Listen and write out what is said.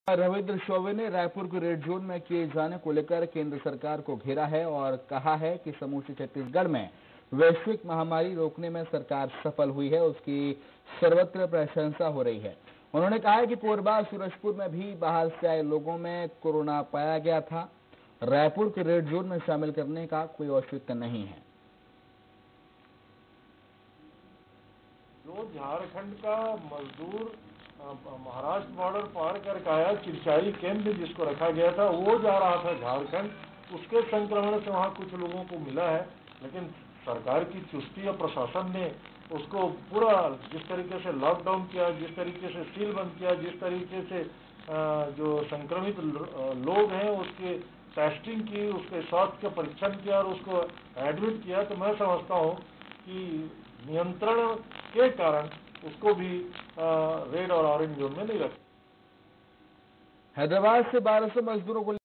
रविंद्र चौबे ने रायपुर को red zone में किए जाने को लेकर केंद्र सरकार को घेरा है और कहा है कि समूचे छत्तीसगढ़ में वैश्विक महामारी रोकने में सरकार सफल हुई है, उसकी सर्वत्र प्रशंसा हो रही है। उन्होंने कहा है कि कोरबा सूरजपुर में भी बाहर से आए लोगों में कोरोना पाया गया था। रायपुर को रेड जोन में शामिल करने का कोई औचित्य नहीं है। जो झारखंड का मजदूर महाराष्ट्र बॉर्डर पार करके आया, चिरचाई कैंप में जिसको रखा गया था, वो जा रहा था झारखंड, उसके संक्रमण से वहाँ कुछ लोगों को मिला है। लेकिन सरकार की चुस्ती और प्रशासन ने उसको पूरा जिस तरीके से लॉकडाउन किया, जिस तरीके से सील बंद किया, जिस तरीके से जो संक्रमित लोग हैं उसके टेस्टिंग की, उसके स्वास्थ्य का परीक्षण किया और उसको एडमिट किया, तो मैं समझता हूँ कि नियंत्रण के कारण उसको भी रेड और ऑरेंज जोन में नहीं रखा। हैदराबाद से 1200 मजदूरों को